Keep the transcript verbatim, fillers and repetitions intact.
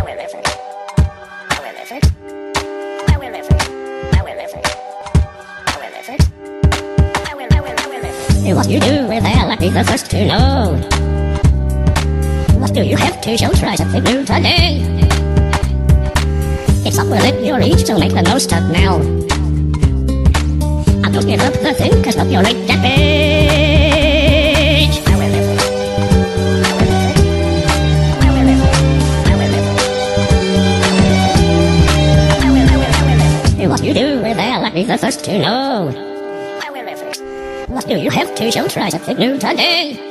What you do with that, let me the first to know. What do you have to show, try something new today? It's up within your reach, so make the most of now. I don't give up the thing, cause up your late that page. What you do with that, let me the first to know. What do you have to show, try something new today?